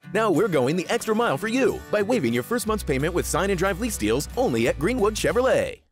Now we're going the extra mile for you by waiving your first month's payment with sign and drive lease deals only at Greenwood Chevrolet.